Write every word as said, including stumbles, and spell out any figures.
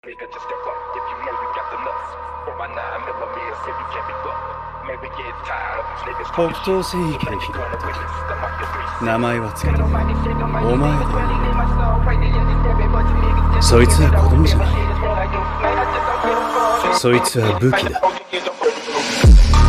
北東戦域で拾った名前はつけた。お前だ。そいつは子供じゃない。そいつは武器だ。